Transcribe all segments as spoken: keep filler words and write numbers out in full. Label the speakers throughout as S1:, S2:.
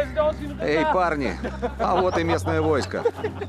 S1: Эй, парни, а вот и местное войско.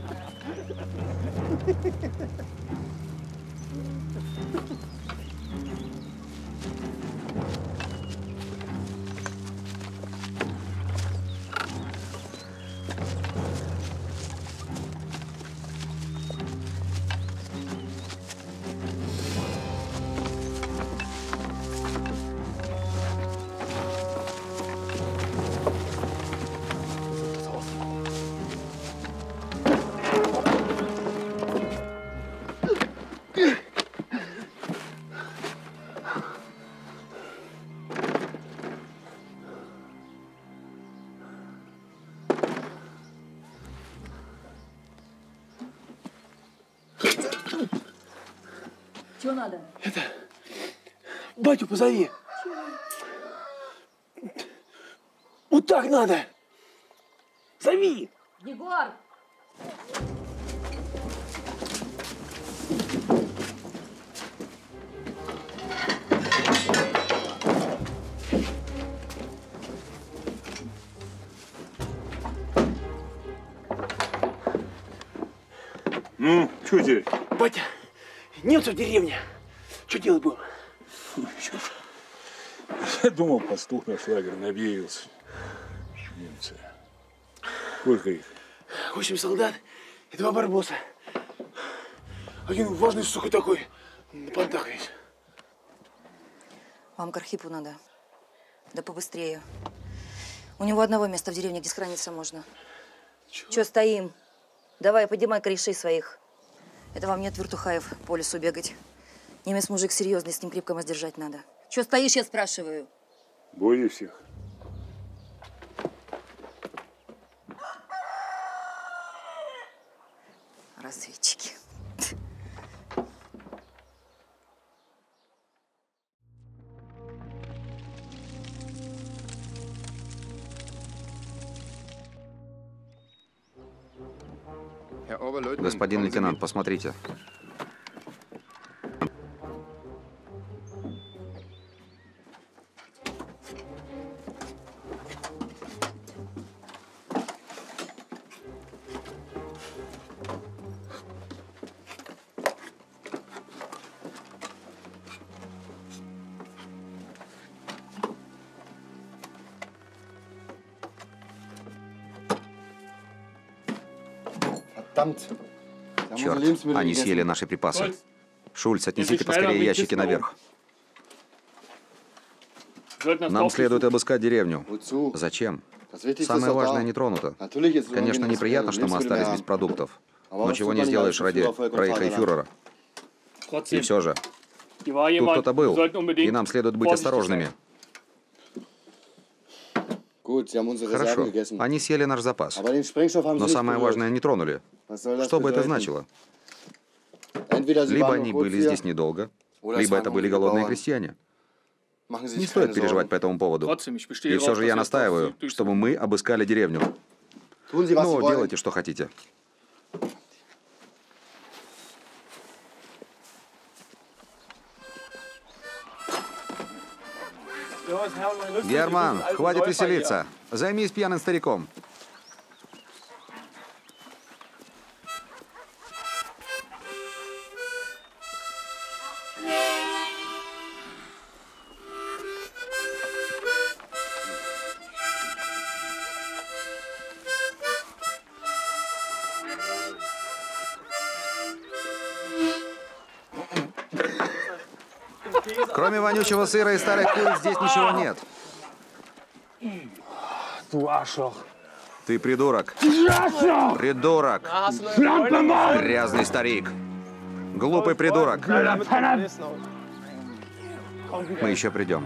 S2: Чего надо?
S3: Это... Батю позови. Вот так надо. Зови.
S2: Егор!
S4: Ну, что теперь?
S3: Батя, немцы в деревне. Что делать будем?
S4: Я думал, пастух наш лагерный объявился. Немцы. Сколько их?
S3: Восемь солдат и два барбоса. Один важный, сука, такой. На понтах весь.
S2: Вам к Архипу надо. Да побыстрее. У него одного места в деревне, где схорониться можно.
S3: Чего?
S2: Че стоим? Давай, поднимай корешей своих. Это вам нет вертухаев по лесу бегать. Немец мужик серьезный, с ним крепко воздержать надо. Че стоишь, я спрашиваю?
S4: Более всех.
S2: Разведчики.
S1: Господин лейтенант, посмотрите. Черт, они съели наши припасы. Шульц, отнесите поскорее ящики наверх. Нам следует обыскать деревню. Зачем? Самое важное не тронуто. Конечно, неприятно, что мы остались без продуктов. Но чего не сделаешь ради рейха и фюрера. И все же, тут кто-то был, и нам следует быть осторожными. Хорошо, они съели наш запас. Но самое важное не тронули. Что бы это значило? Либо они были здесь недолго, либо это были голодные крестьяне. Не стоит переживать по этому поводу. И все же я настаиваю, чтобы мы обыскали деревню. Ну, делайте, что хотите. Герман, хватит веселиться. Займись пьяным стариком. Кроме вонючего сыра и старых куриц здесь ничего нет. Ты придурок. Придурок. Грязный старик. Глупый придурок. Мы еще придем.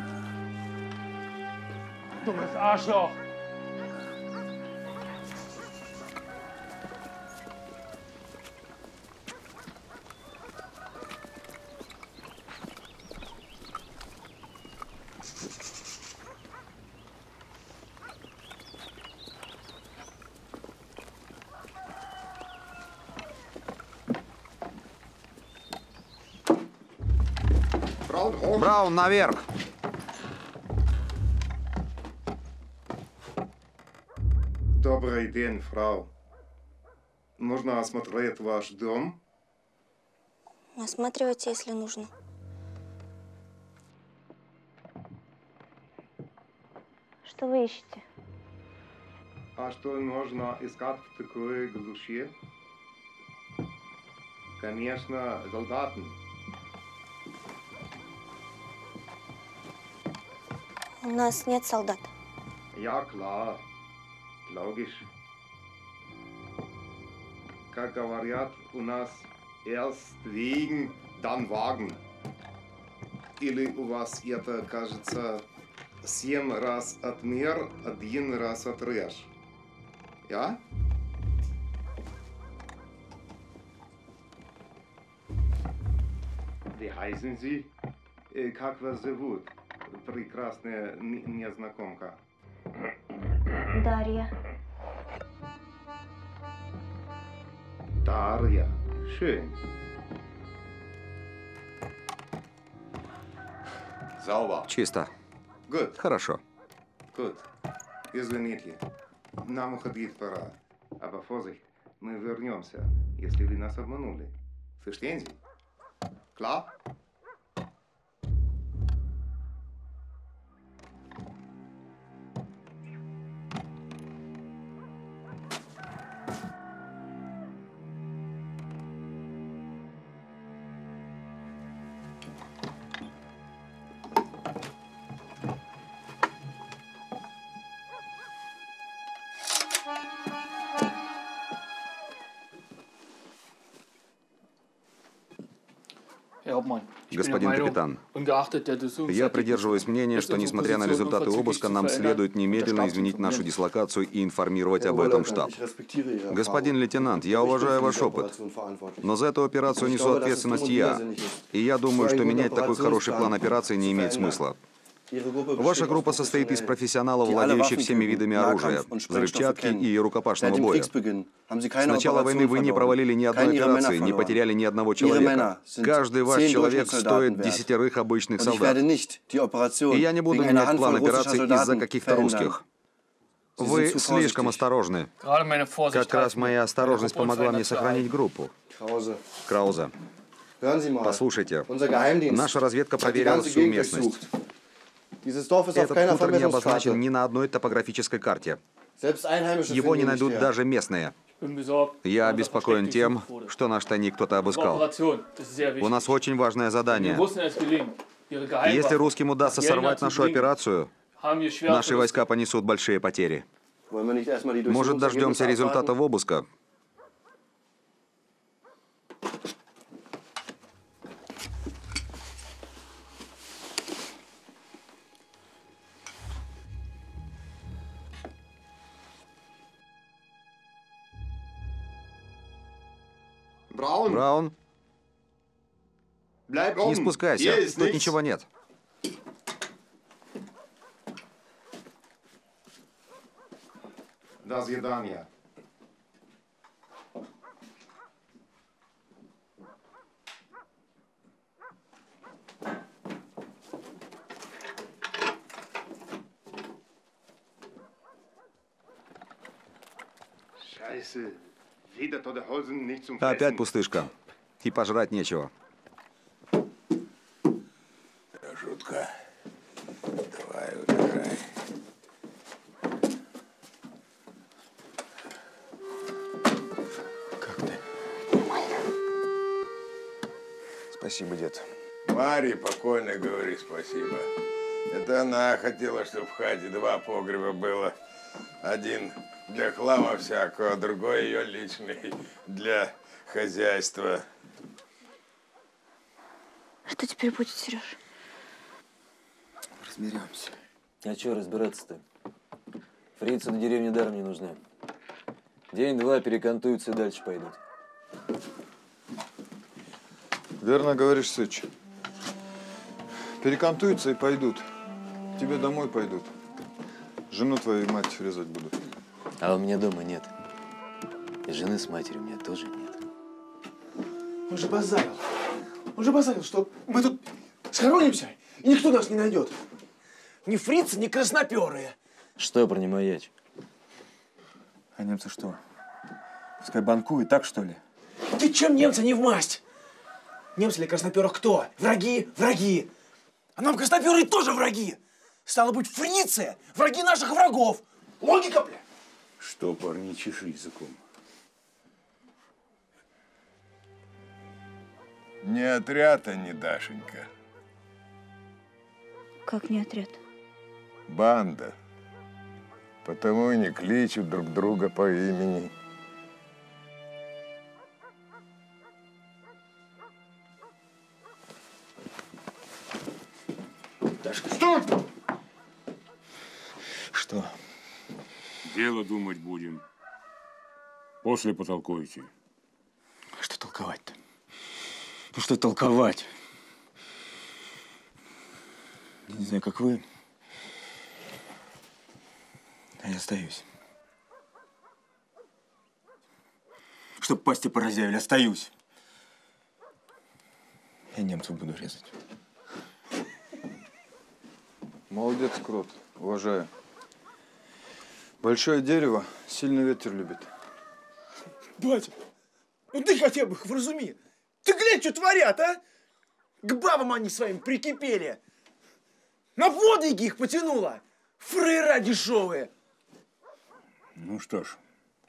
S1: Браун, наверх!
S5: Добрый день, фрау. Можно осмотреть ваш дом?
S6: Осматривайте, если нужно. Что вы ищете?
S5: А что нужно искать в такой глуши? Конечно, солдаты.
S6: У нас нет солдат.
S5: Ja, klar. Logisch. Как говорят у нас, erst Wegen, dann Wagen. Или у вас это, кажется, семь раз отмер, один раз отрежь. Ja? Wie heißen Sie? Как вас зовут? Прекрасная незнакомка.
S6: Дарья.
S5: Дарья. Schön. Sauber.
S1: Чисто.
S5: Good.
S1: Хорошо.
S5: Good. Извините. Нам уходить пора. Aber Vorsicht, мы вернемся, если вы нас обманули. Verstehen Sie? Klar?
S1: Господин капитан, я придерживаюсь мнения, что, несмотря на результаты обыска, нам следует немедленно изменить нашу дислокацию и информировать об этом штаб. Господин лейтенант, я уважаю ваш опыт, но за эту операцию несу ответственность я. И я думаю, что менять такой хороший план операции не имеет смысла. Ваша группа состоит из профессионалов, владеющих всеми видами оружия, взрывчатки и рукопашного боя. С начала войны вы не провалили ни одной операции, не потеряли ни одного человека. Каждый ваш человек стоит десятерых обычных солдат. И я не буду менять план операции из-за каких-то русских. Вы слишком осторожны. Как раз моя осторожность помогла мне сохранить группу. Крауза, послушайте, наша разведка проверила всю местность. Этот хутор не обозначен ни на одной топографической карте. Его не найдут даже местные. Я обеспокоен тем, что наш тайник кто-то обыскал. У нас очень важное задание. Если русским удастся сорвать нашу операцию, наши войска понесут большие потери. Может, дождемся результатов обыска? Браун, не спускайся, тут ничего нет.
S5: До свидания. Scheiße.
S1: Опять пустышка. И пожрать нечего.
S4: Жутко. Давай, убирай.
S3: Как ты?
S4: Спасибо, дед. Маре покойно говори спасибо. Это она хотела, чтобы в хате два погреба было. Один для хлама всякого, другой ее личный для хозяйства.
S6: Что теперь будет, Сереж?
S7: Разберемся. А что разбираться-то? Фрицы на деревне даром не нужны. День-два перекантуются и дальше пойдут.
S8: Верно говоришь, Сыч. Перекантуются и пойдут. Тебе домой пойдут. Жену твою и мать резать будут.
S7: А у меня дома нет. И жены с матерью у меня тоже нет.
S3: Он же базарил. Он же базарил, что мы тут схоронимся, и никто нас не найдет. Ни фрицы, ни красноперые.
S7: Что про не маячь?
S3: А немцы что? Пускай банкуют, так что ли? Ты чем немцы не в масть? Немцы для красноперых кто? Враги, враги. А нам красноперые тоже враги. Стало быть, фрицы – враги наших врагов. Логика, бля.
S4: Штопор, не чеши языком. Не отряд они, Дашенька.
S6: Как не отряд?
S4: Банда. Потому и не кличут друг друга по имени.
S3: Дашка, что? Что?
S9: Дело думать будем. После потолкуйте.
S3: Что толковать-то? Ну что толковать? Я не знаю, как вы, а я остаюсь. Чтоб пасти поразявили, остаюсь. Я немцев буду резать.
S8: Молодец, Крот. Уважаю. Большое дерево сильный ветер любит.
S3: Батя, ну ты хотя бы их вразуми. Ты глянь, что творят, а? К бабам они своим прикипели. На подвиги их потянуло. Фрейра дешевые.
S9: Ну что ж,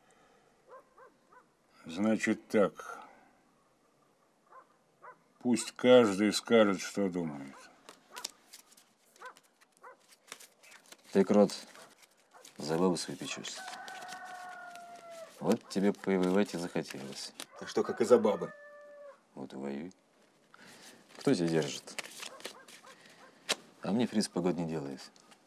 S9: значит так. Пусть каждый скажет, что думает.
S7: Ты, Крот, за бабу свою печешься. Вот тебе повоевать и захотелось.
S3: А что, как из-за бабы?
S7: Вот и воюй. Кто тебя держит? А мне фриц погод не делает.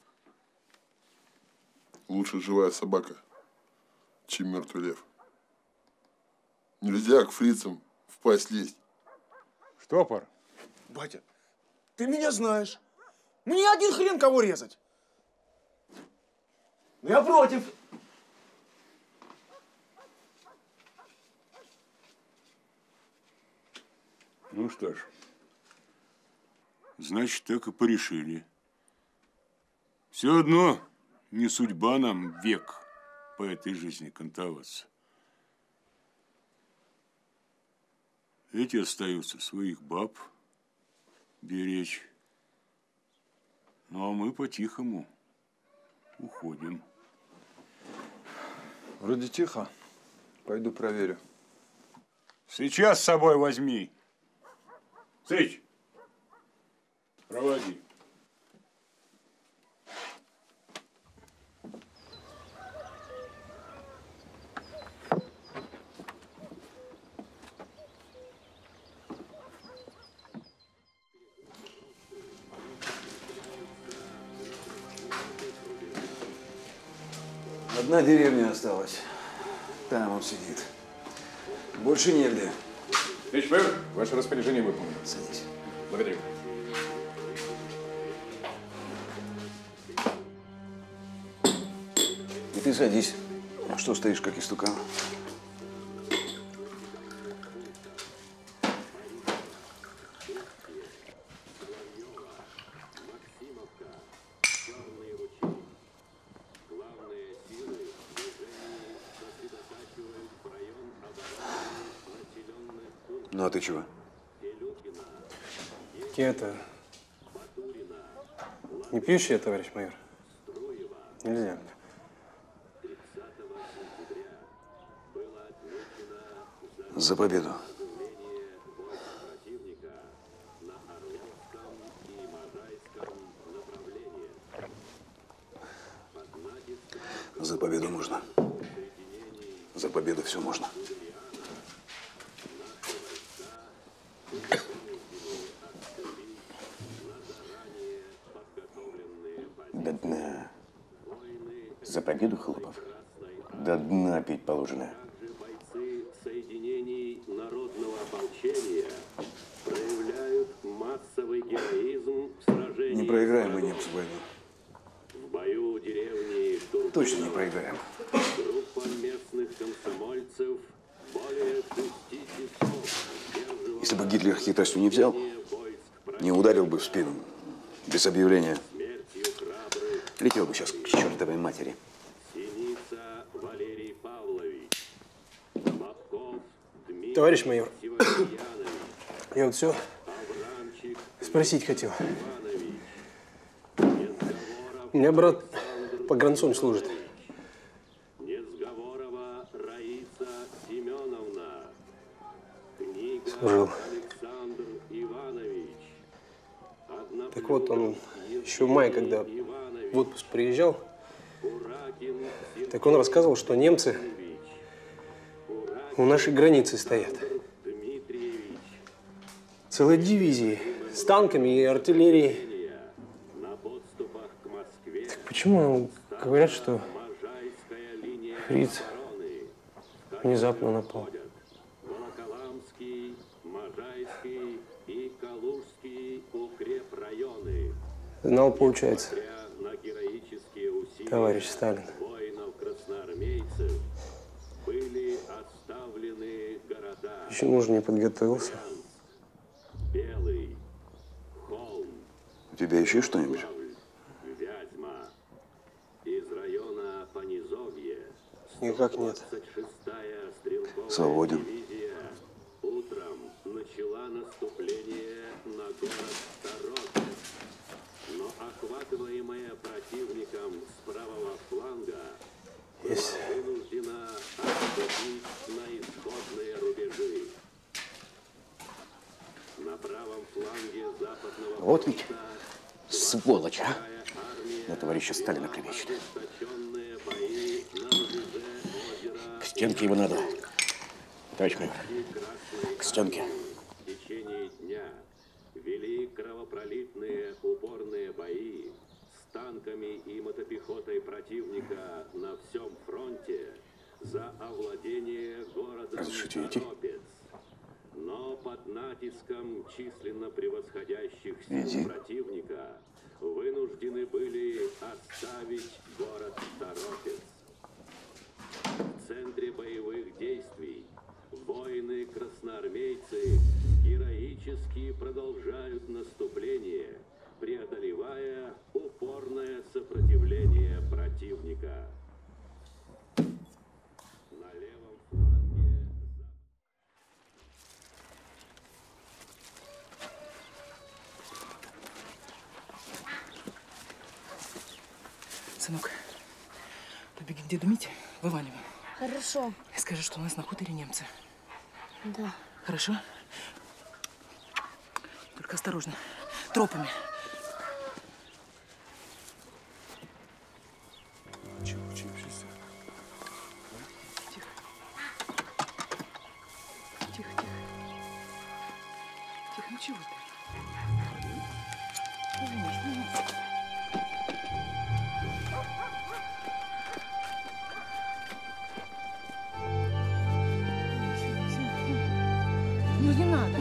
S10: Лучше живая собака, чем мертвый лев. Нельзя к фрицам в пасть лезть.
S9: Штопор.
S3: Батя, ты меня знаешь. Мне один хрен кого резать. Но я против.
S9: Ну что ж, значит, так и порешили. Все одно не судьба нам век по этой жизни кантоваться. Эти остаются своих баб беречь. Ну, а мы по-тихому уходим.
S8: Вроде тихо. Пойду проверю.
S9: Сейчас с собой возьми. Сыч, проводи.
S1: Одна деревня осталась. Там он сидит. Больше негде.
S11: Товарищ майор, ваше распоряжение выполнено.
S1: Садись.
S11: Благодарю.
S1: И ты садись. А что стоишь, как истукан? Ну, а ты чего?
S12: Я-то не пьющий, товарищ майор. Нельзя.
S1: За победу. За победу можно. За победу все можно.
S13: До дна. За победу, Хлопов? До дна пить положено.
S14: Бойцы соединений народного ополчения проявляют массовый героизм в сражении.
S1: Не проиграем мы немцу войну.
S14: В бою деревни Туркменов
S1: Точно не проиграем.
S14: группа местных комсомольцев более шести часов сдерживала.
S1: Если бы Гитлер хитростью не взял, не ударил бы в спину без объявления, летел бы сейчас к чертовой матери.
S14: Синица Валерий Павлович. Бабков Дмитрий
S12: Товарищ майор,
S14: Севастьянович.
S12: я вот все
S14: Аврамчик
S12: спросить хотел.
S14: Иванович.
S12: У меня брат погранцом служит.
S14: Несговорова Раиса Семеновна. Книга
S12: Служил.
S14: Александр Иванович.
S12: Так вот, он еще в мае, когда в отпуск приезжал, так он рассказывал, что немцы у нашей границы стоят. Целые дивизии с танками и артиллерией. Так почему говорят, что фриц внезапно напал?
S14: Волоколамский, Можайский и Калужский укрепрайоны.
S12: Знал, получается,
S14: На героические усилия
S12: товарищ Сталин.
S14: воинов-красноармейцев были оставлены города
S12: Еще мужа не подготовился.
S14: Белый, Холм,
S13: У тебя еще что-нибудь?
S14: Вязьма. Из района Понизовье
S12: Никак нет.
S14: двадцать шестая стрелковая
S13: Свободен.
S14: дивизия утром начала наступление на город Торопец. Но охватываемая противником с правого фланга была
S12: Есть.
S14: вынуждена отступить на исходные рубежи. На правом фланге западного
S13: Вот ведь
S14: фронта
S13: сволочь, а? На товарища Сталина клевещет.
S14: ожесточенные бои на рубеже озера
S13: К стенке его надо. Товарищ майор, к стенке.
S14: в течение дня вели кровопролитные упорные бои с танками и мотопехотой противника на всем фронте за овладение городом
S13: Разрешите идти?
S14: Торопец. Но под натиском численно превосходящих сил
S13: Иди.
S14: противника вынуждены были оставить город Торопец. В центре боевых действий воины-красноармейцы героически продолжают наступление, преодолевая упорное сопротивление противника. На левом фланге
S3: Сынок, побеги к деду Мите, вываливай.
S6: Хорошо.
S3: И скажи, что у нас на хуторе немцы.
S6: Да.
S3: Хорошо? Только осторожно. Тропами.
S8: Чего учишься?
S3: Тихо. Тихо, тихо. Тихо, ну чего ты? Извини, извини. Ну не надо.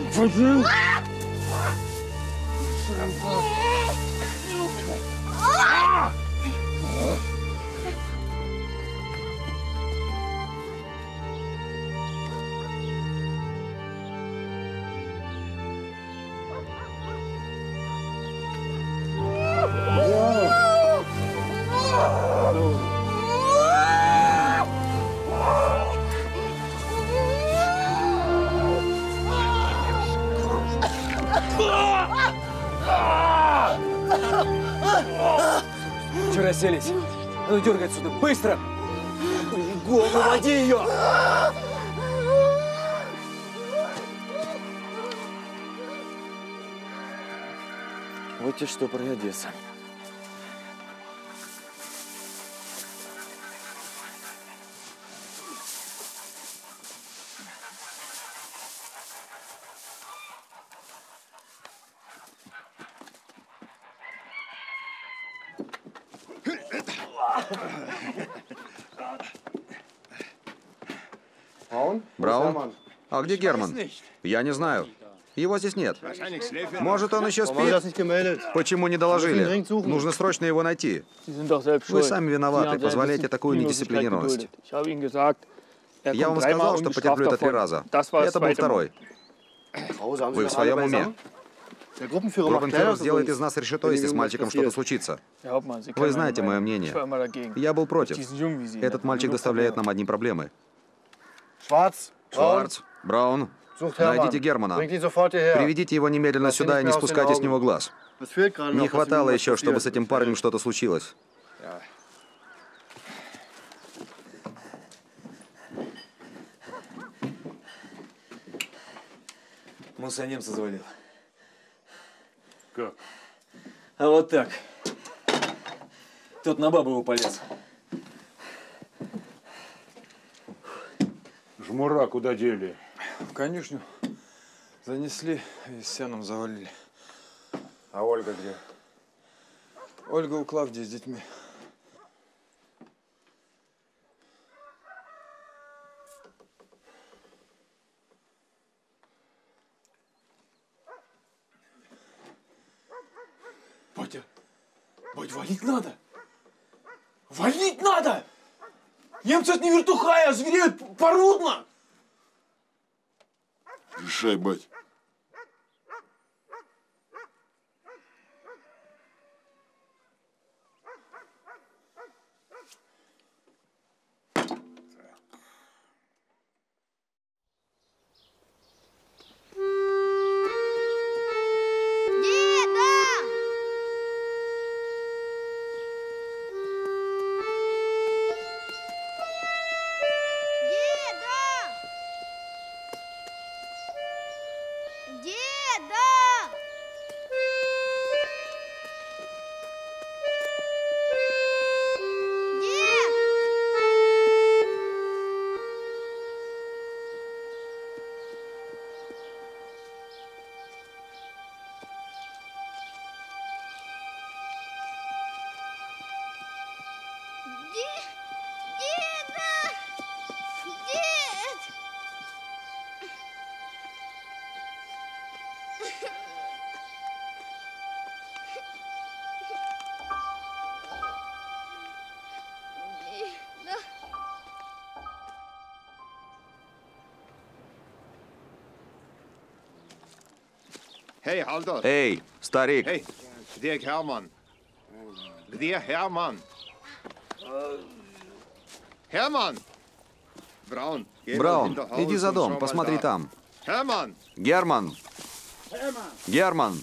S7: Че расселись? А ну дергай отсюда, быстро! Бегом, уводи ее! Вот тебе что про Одессу.
S1: Браун? А где Герман? Я не знаю. Его здесь нет. Может, он еще спит? Почему не доложили? Нужно срочно его найти. Вы сами виноваты, позволяете такую недисциплинированность. Я вам сказал, что потерплю это три раза. Это был второй. Вы в своем уме? Группенфюрер сделает из нас решето, если с мальчиком что-то случится. Вы знаете мое мнение. Я был против. Этот мальчик доставляет нам одни проблемы. Шварц, Браун, найдите Германа. Приведите его немедленно сюда и не спускайте с него глаз. Не хватало еще, чтобы с этим парнем что-то случилось.
S7: Муса немца завалил.
S9: Как?
S7: А вот так. Тот на бабу его полез.
S9: Жмура куда дели?
S8: В конюшню занесли и сеном завалили.
S9: А Ольга где?
S8: Ольга у Клавдии с детьми.
S3: Батя, бать, валить надо! Валить надо! Немцы это не вертухаи, а звереют, порвут нас!
S10: Решай, бать.
S5: Hey, Haldor.
S1: Эй, старик.
S5: Hey, где Hermann? Где Hermann? Hermann! Браун,
S1: Браун, иди за дом, посмотри там.
S5: Hermann!
S1: Герман! Герман!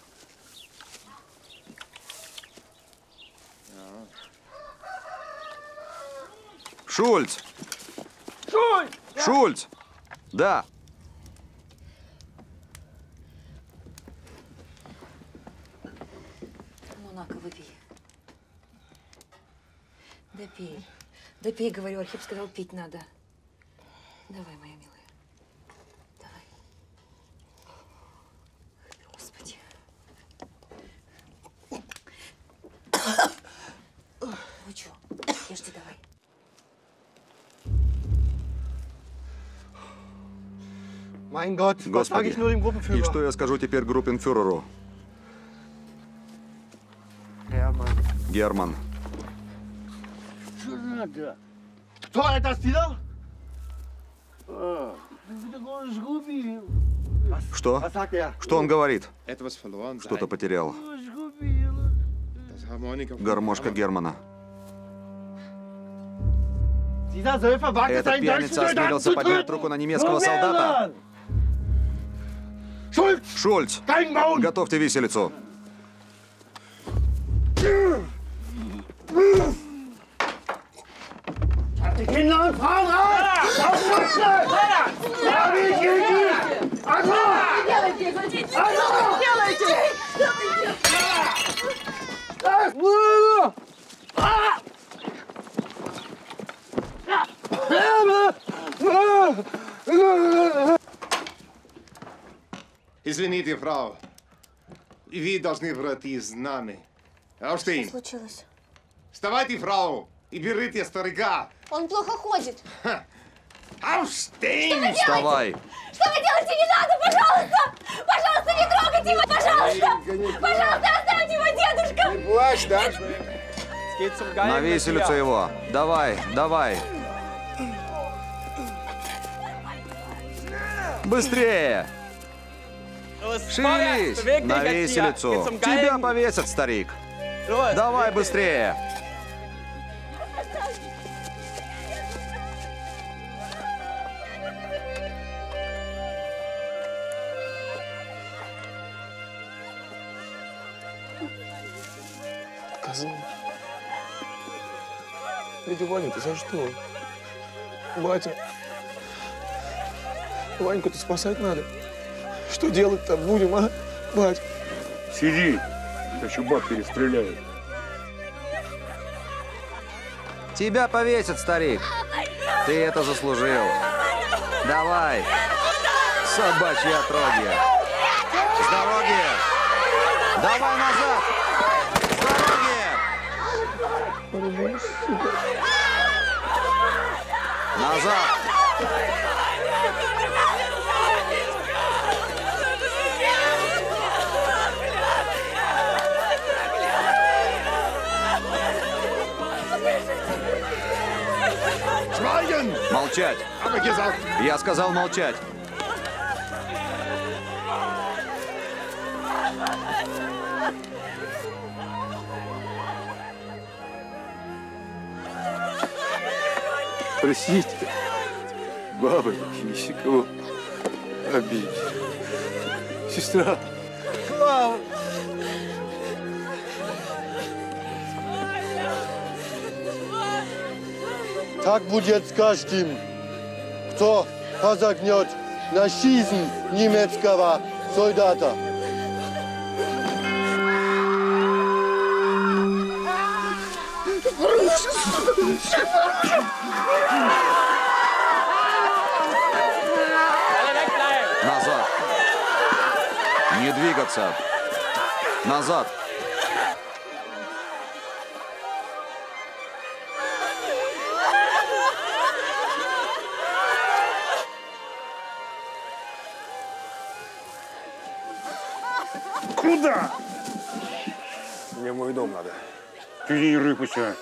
S1: Шульц!
S3: Шульц!
S1: Шульц! Да.
S2: Ну, на-ка, выпей. Да пей. Да пей, говорю, Архип сказал, пить надо. Давай, моя милая. Давай. Господи. Ну что, ешьте давай.
S1: Господи, и что я скажу теперь группенфюреру? Герман.
S15: Кто это сделал?
S1: Что? Что он говорит? Что-то потерял. Гармошка Германа. Этот пьяница осмелился поднять руку на немецкого солдата. Шульц! Готовьте виселицу.
S15: Die Kinder und Frauen raus! Auf Plätze! Ja, wie ich hier gehe! Also!
S5: Извините, Фрау. Вы должны пройти с нами. Aufstehen!
S6: Что случилось?
S5: Вставайте, Фрау, и берите старика.
S6: Он плохо ходит.
S5: Aufstehen!
S1: Вставай!
S6: Что вы делаете? Не надо, пожалуйста! Пожалуйста, не трогайте его! Пожалуйста! Пожалуйста, оставьте его, дедушка!
S5: Не плачь, да?
S1: На виселицу его. Давай, давай. Быстрее! Шевелись! На виселицу! Тебя повесят, старик! Давай быстрее!
S12: Козел. Дядя Ваня, ты за что? Батя. Ваньку-то спасать надо. Что делать-то будем, а, бать?
S9: Сиди, еще баб перестреляют.
S1: Тебя повесят, старик. Ты это заслужил. Давай. Собачьи отродья. С дороги. Давай назад. С дороги. Назад. Молчать! Я сказал молчать!
S9: Простите, баба, еще кого обидеть. Сестра.
S15: Клава! Так будет с каждым, кто посягнет на жизнь немецкого солдата.
S1: Назад! Не двигаться! Назад!
S9: Куда?
S11: Мне в мой дом надо.
S9: Ты не рыпайся.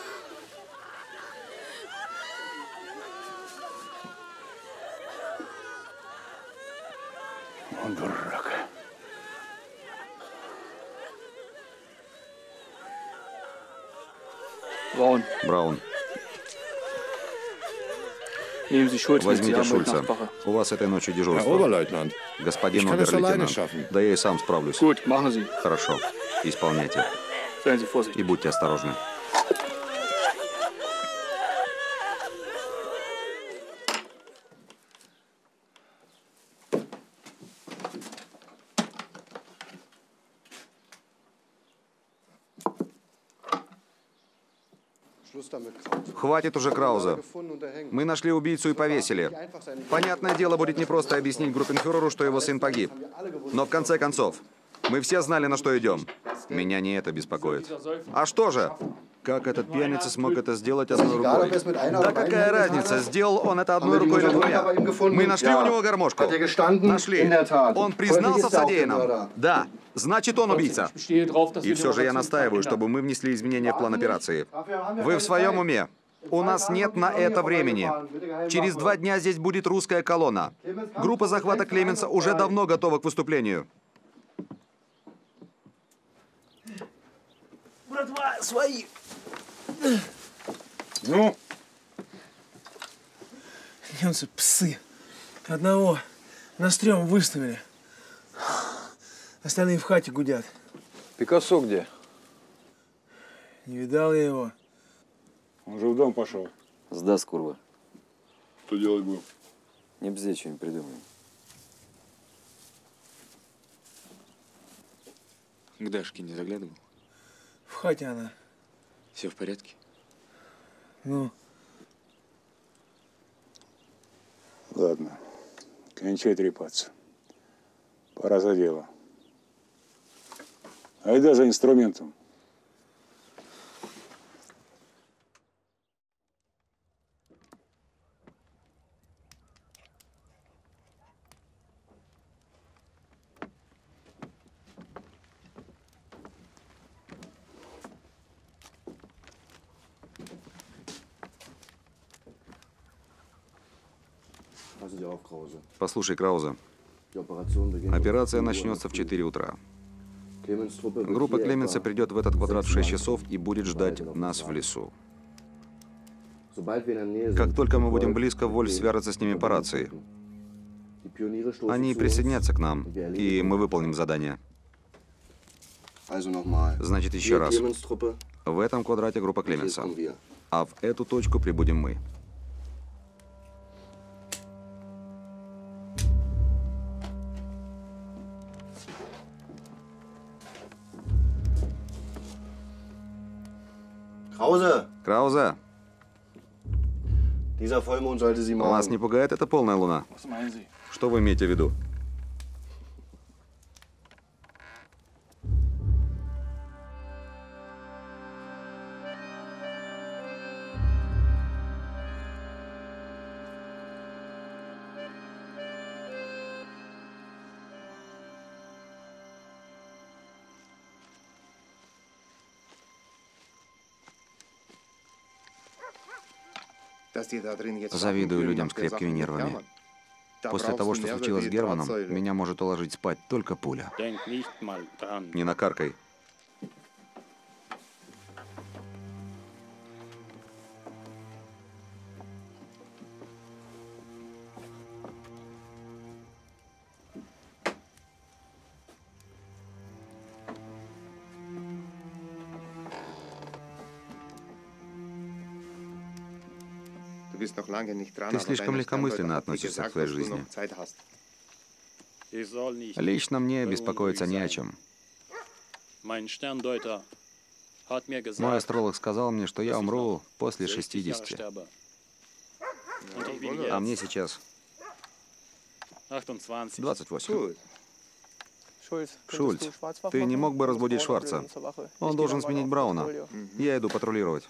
S9: Он дурак.
S12: Браун.
S1: Браун.
S12: Возьмите
S1: Шульца. У вас этой ночью дежурство. Господин обер-лейтенант. Да я и сам справлюсь. Хорошо. Исполняйте. И будьте осторожны. Хватит уже Крауза. Мы нашли убийцу и повесили. Понятное дело, будет непросто объяснить группенфюреру, что его сын погиб. Но в конце концов, мы все знали, на что идем. Меня не это беспокоит. А что же? Как этот пьяница смог это сделать одной рукой? Да какая разница, сделал он это одной рукой или двумя? Мы нашли у него гармошку. Нашли. Он признался в содеянном. Да. Значит, он убийца. И все же я настаиваю, чтобы мы внесли изменения в план операции. Вы в своем уме? У нас нет на это времени. Через два дня здесь будет русская колонна. Группа захвата Клеменса уже давно готова к выступлению.
S12: Братва, свои.
S9: Ну?
S12: Немцы псы. Одного на стрём выставили. Остальные в хате гудят.
S11: Пикассо где?
S12: Не видал я его.
S9: Он же в дом пошел.
S7: Сдаст, курва.
S10: Что делать будем?
S7: Не бзде, что-нибудь придумаем.
S3: К Дашке не заглядывал?
S12: В хате она.
S3: Все в порядке?
S12: Ну?
S9: Ладно. Кончай трепаться. Пора за дело. Айда за инструментом.
S1: Послушай, Крауза, Операция начнется в четыре утра. Группа Клеменса придет в этот квадрат в шесть часов и будет ждать нас в лесу. Как только мы будем близко, Вольф свяжется с ними по рации. Они присоединятся к нам, и мы выполним задание. Значит, еще раз. В этом квадрате группа Клеменса, а в эту точку прибудем мы.
S16: Krause!
S1: Крауза,
S16: Dieser Vollmond sollte Sie
S1: вас
S16: mahnen.
S1: не пугает эта полная луна? Что вы имеете в виду? Завидую людям с крепкими нервами. После того, что случилось с Германом, меня может уложить спать только пуля. Не накаркай. Ты слишком легкомысленно относишься к своей жизни. Лично мне беспокоиться не о чем. Мой астролог сказал мне, что я умру после шестидесяти. А мне сейчас двадцать восемь. Шульц, ты не мог бы разбудить Шварца? Он должен сменить Брауна. Я иду патрулировать.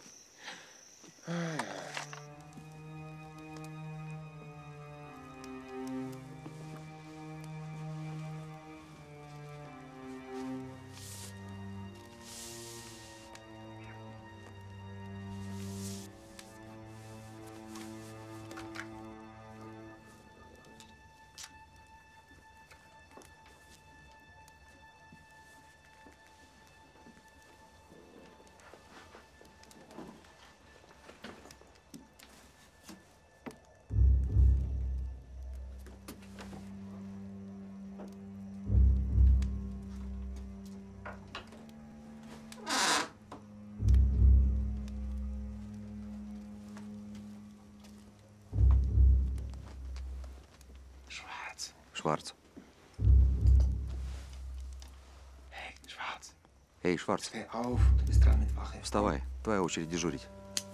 S1: Шварц. Эй, Шварц. Вставай, твоя очередь дежурить.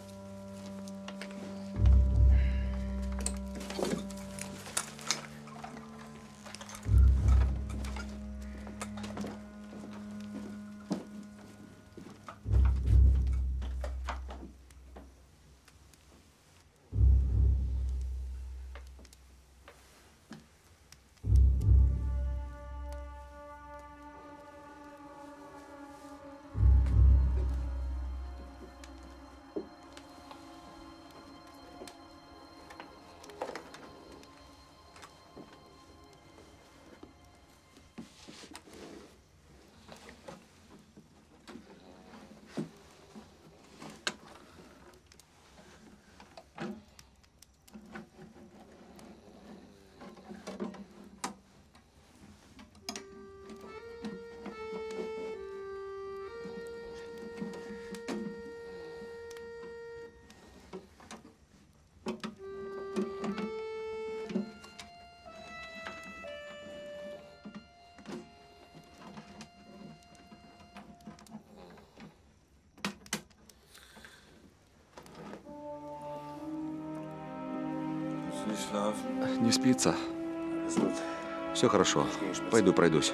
S1: Не спится. Все хорошо. Пойду пройдусь.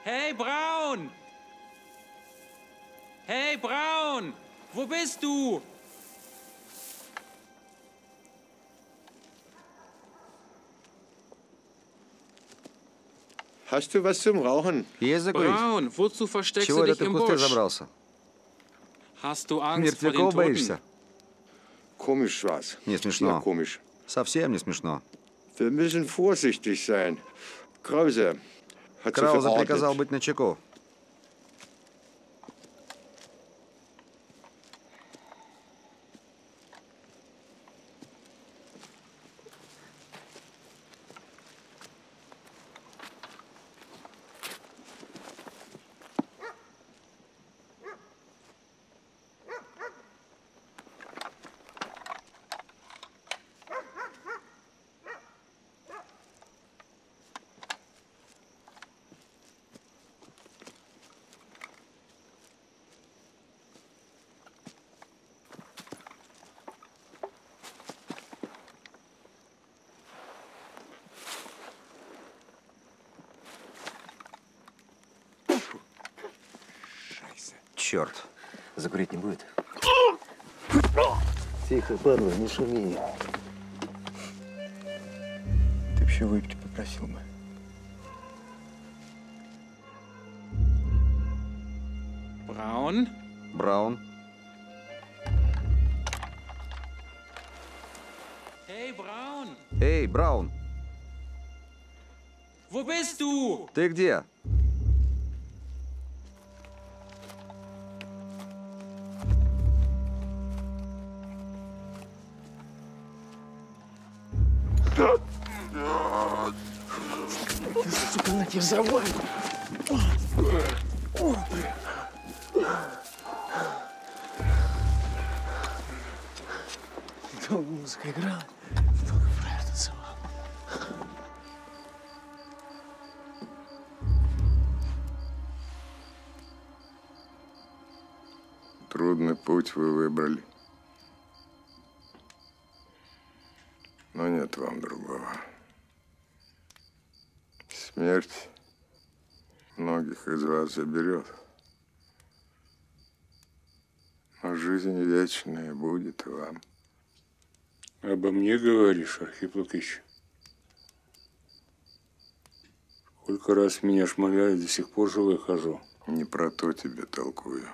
S16: Hey, Braun! Hey, Braun! Wo bist du?
S4: Hast du was zum Rauchen?
S1: Есть закурить?
S16: Braun, wozu versteckst
S1: Чего
S16: du
S1: это
S16: dich
S1: ты
S16: im
S1: в кусты
S16: Busch?
S1: забрался?
S16: Hast du Angst vor den
S1: Мертвяков
S16: Toten?
S1: боишься?
S4: Komisch was.
S1: Не
S4: Sehr
S1: смешно.
S4: komisch.
S1: Совсем не смешно.
S4: Wir müssen vorsichtig sein. Krause hat so
S1: Крауза
S4: verordnet.
S1: приказал быть начеку. Черт.
S7: Закурить не будет? Тихо, падла, не шуми.
S3: Ты б еще выпить попросил бы.
S16: Braun?
S1: Браун.
S16: Hey, Braun!
S1: Эй, Браун,
S16: Wo bist du?
S1: ты где?
S3: Сука, на тебе взорвали. Долго музыка играла, долго фраер танцевал.
S4: Трудный путь вы выбрали. Но нет вам другого. Смерть многих из вас заберет. Но жизнь вечная будет вам.
S9: Обо мне говоришь, Архип Лукич? Сколько раз меня шмаляют, до сих пор живой хожу.
S4: Не про то тебе толкую.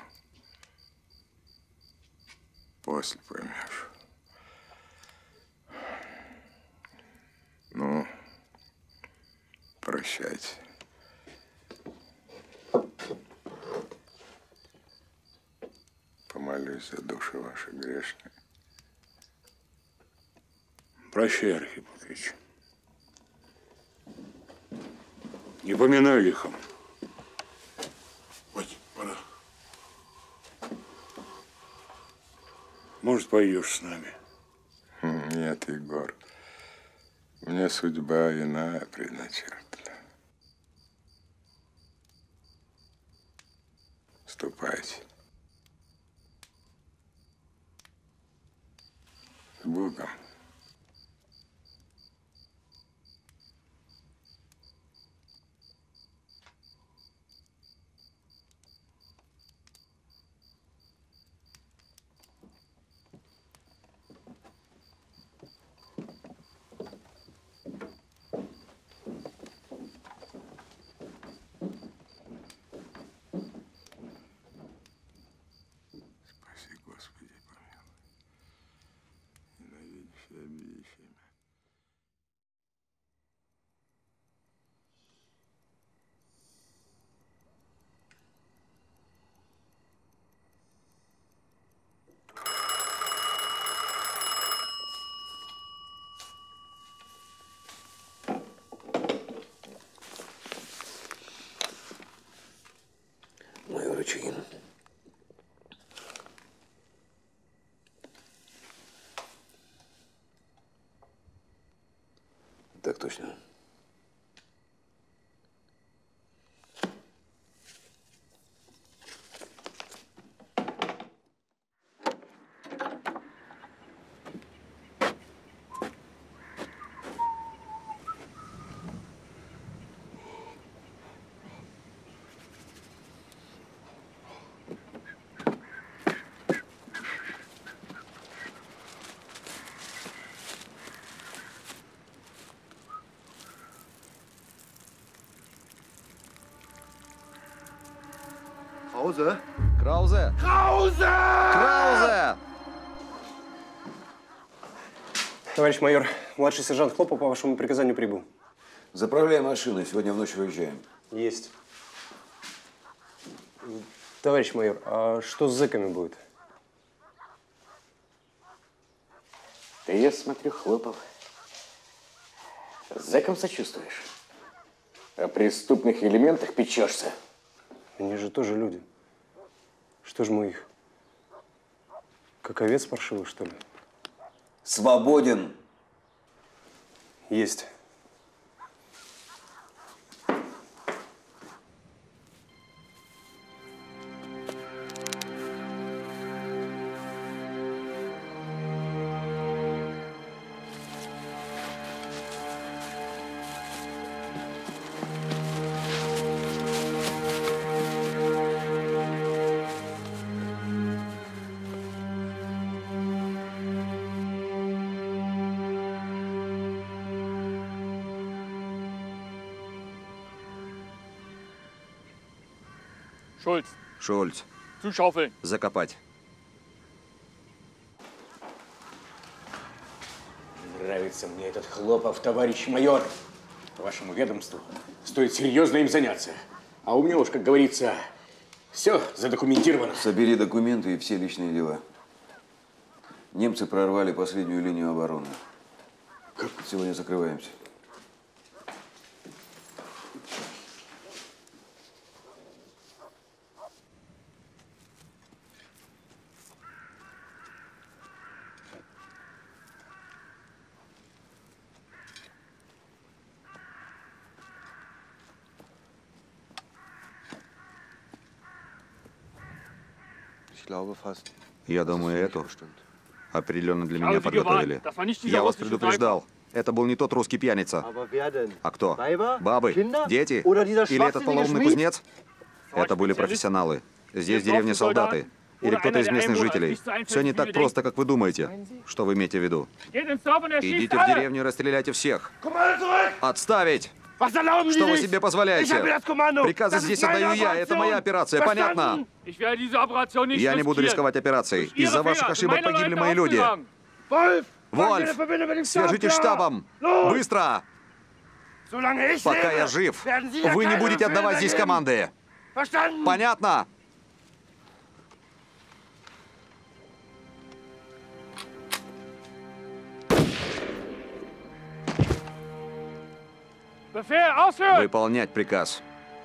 S4: После поймешь. Ну, прощайте. Помолюсь за души ваши грешные.
S9: Прощай, Архип Лукич. Не поминай лихом.
S10: Ой, пора.
S9: Может, пойдешь с нами?
S4: Нет, Егор. Мне судьба иная предначертана. Ступайте. С Богом.
S12: Мой врачи. Так точно.
S1: Krause! Krause!
S15: Krause!
S1: Krause!
S12: Товарищ майор, младший сержант Хлопов по вашему приказанию прибыл.
S7: Заправляй машину, сегодня в ночь выезжаем.
S12: Есть. Товарищ майор, а что с зэками будет?
S13: Ты, я смотрю, Хлопов, зэкам сочувствуешь. О преступных элементах печешься.
S12: Они же тоже люди. Что ж мы их? Как овец паршивых, что ли?
S7: Свободен.
S12: Есть.
S17: Шульц.
S1: Шульц.
S17: Zuschaufeln.
S1: Закопать.
S13: Нравится мне этот Хлопов, товарищ майор. Вашему ведомству стоит серьезно им заняться. А у меня уж, как говорится, все задокументировано.
S7: Собери документы и все личные дела. Немцы прорвали последнюю линию обороны. Как? Сегодня закрываемся.
S1: Я думаю, эту определенно для меня подготовили. Я вас предупреждал. Это был не тот русский пьяница. А кто? Бабы? Дети? Или этот полоумный кузнец? Это были профессионалы. Здесь в деревне солдаты. Или кто-то из местных жителей. Все не так просто, как вы думаете. Что вы имеете в виду? Идите в деревню и расстреляйте всех. Отставить! Что вы себе позволяете? Приказы здесь отдаю я. Это моя операция. Понятно? Я не буду рисковать операцией. Из-за ваших ошибок погибли мои люди. Вольф! Свяжитесь с штабом! Быстро! Пока я жив, вы не будете отдавать здесь команды. Понятно? Выполнять приказ.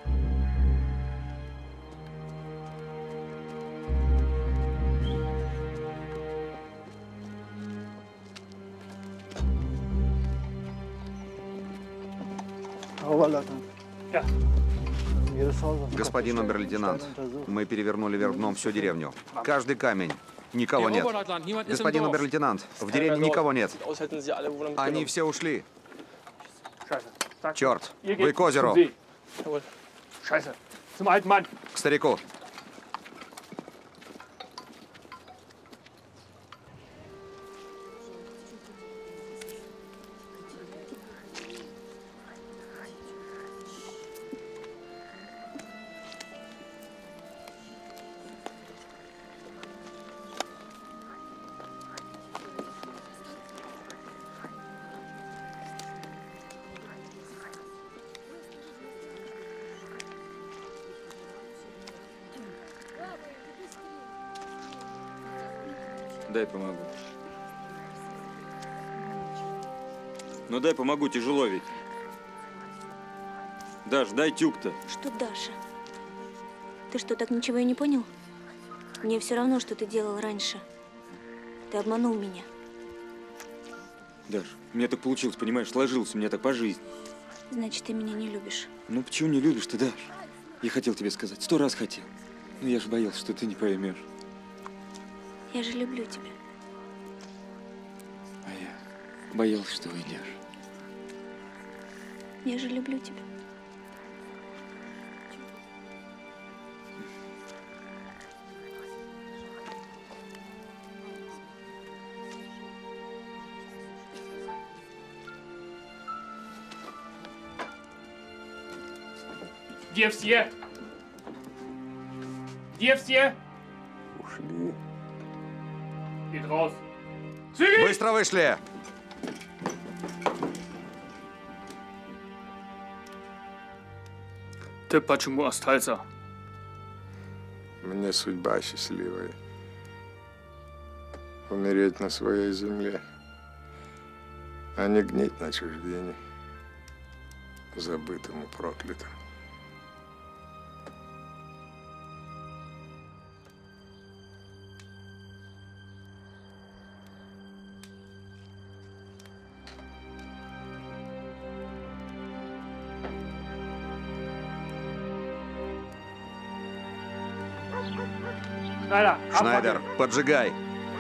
S1: Господин обер-лейтенант, мы перевернули вверх дном всю деревню. Каждый камень. Никого нет. Господин обер-лейтенант, в деревне никого нет. Они все ушли. Черт! Вы к озеру! К старику!
S8: Дай помогу. Ну дай помогу, тяжело ведь. Даш, дай тюк-то.
S18: Что, Даша? Ты что, так ничего и не понял? Мне все равно, что ты делал раньше. Ты обманул меня.
S8: Даш, у меня так получилось, понимаешь, сложилось у меня так по жизни.
S18: Значит, ты меня не любишь.
S8: Ну почему не любишь ты, Даш? Я хотел тебе сказать, сто раз хотел. Но я же боялся, что ты не поймешь.
S18: Я же люблю тебя.
S8: А я боялся, что уйдешь.
S18: Я же люблю тебя.
S17: Где все? Где все?
S8: Ушли.
S17: Петрос.
S1: Быстро вышли!
S17: Ты почему остался?
S4: Мне судьба счастливая. Умереть на своей земле, а не гнить на чужбине, забытым и проклятым.
S1: Шнайдер, поджигай!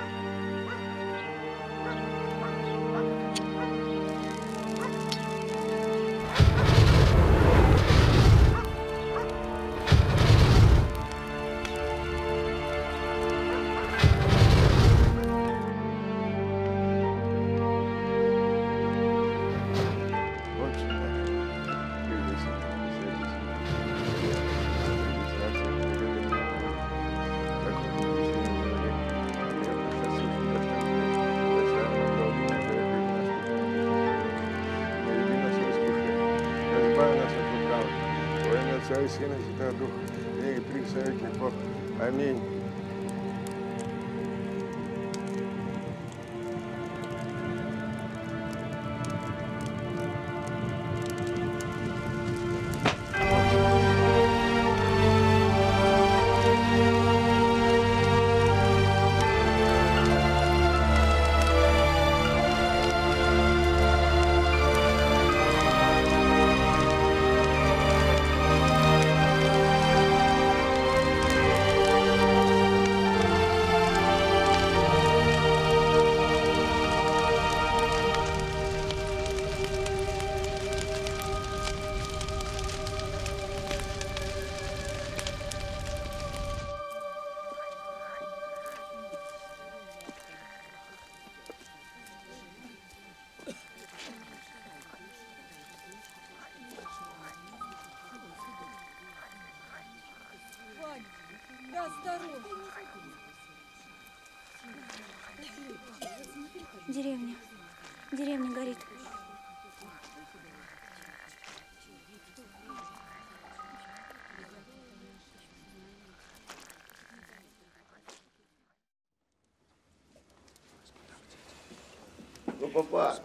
S4: Отца и Сына и Святого Духа, и при совете Бог. Аминь.
S18: Деревня. Деревня горит.
S4: Ну, папа.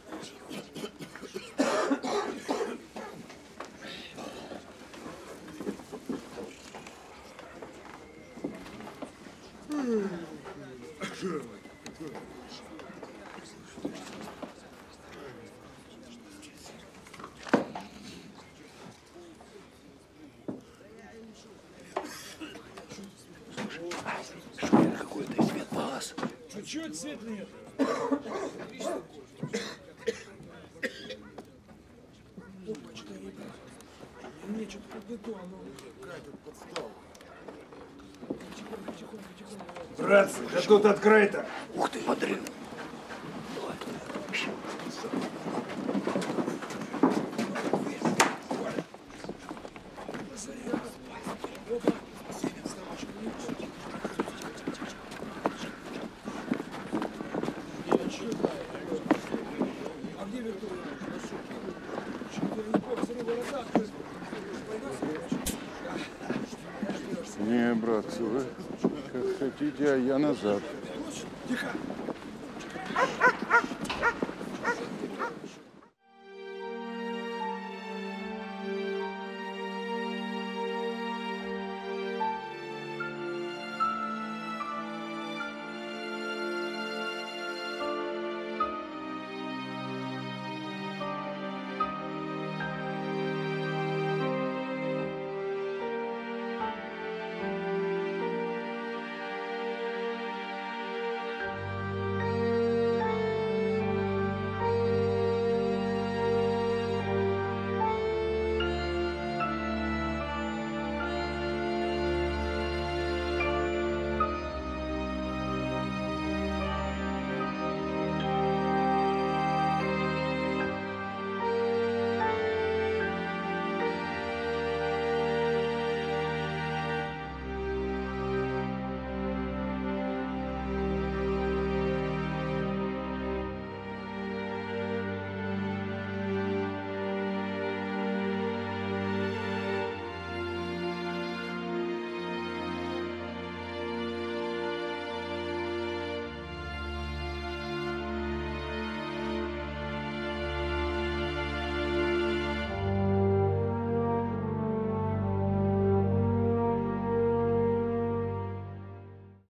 S15: Какой-то свет погас. А чё цвет нет? Опачка, ребят. Мне что-то как не то, оно какая-то подстава. Тихонько, тихонько, тихонько. Братцы, да тут открыто. Ух ты, смотри.
S4: Не, братцы, вы как хотите, а я назад.
S15: Тихо.